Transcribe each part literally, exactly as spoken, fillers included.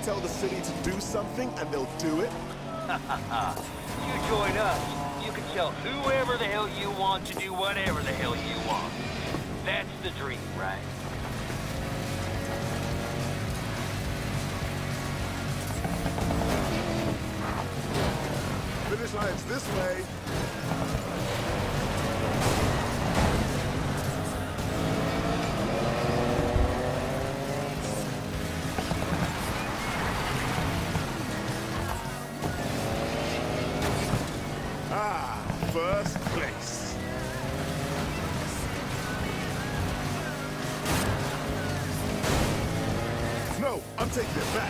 tell the city to do something and they'll do it? You join us. You can tell whoever the hell you want to do whatever the hell you want. That's the dream, right? Finish line's this way. Ah, first place. No, I'm taking it back.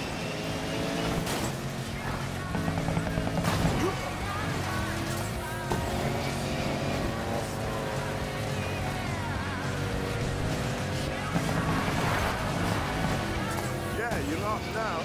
Yeah, you're lost now.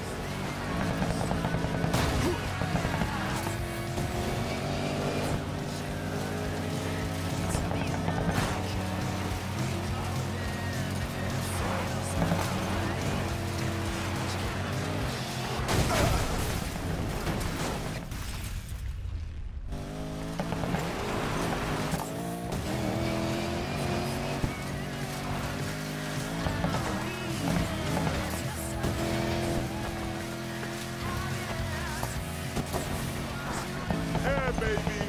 Hey, baby.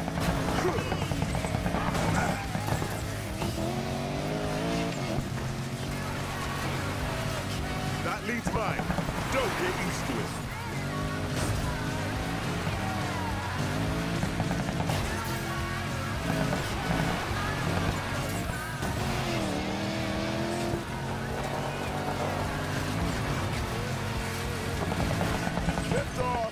That leads mine. Don't get used to it. Lift off.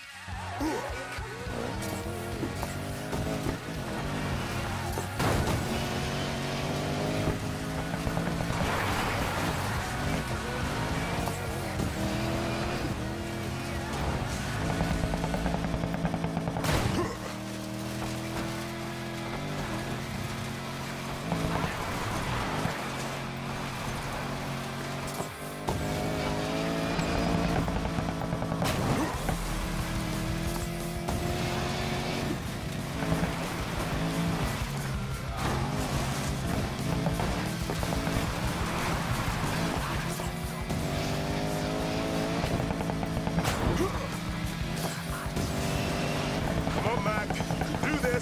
Come on, Mac. Do this.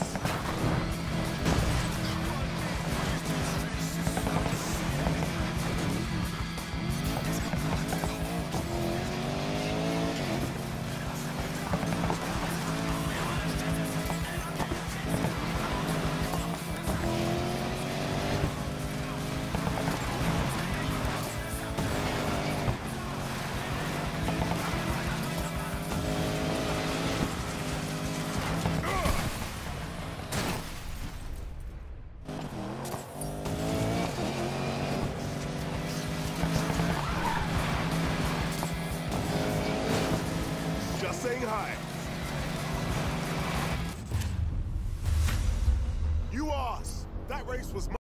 Just saying hi. You asked. That race was mine.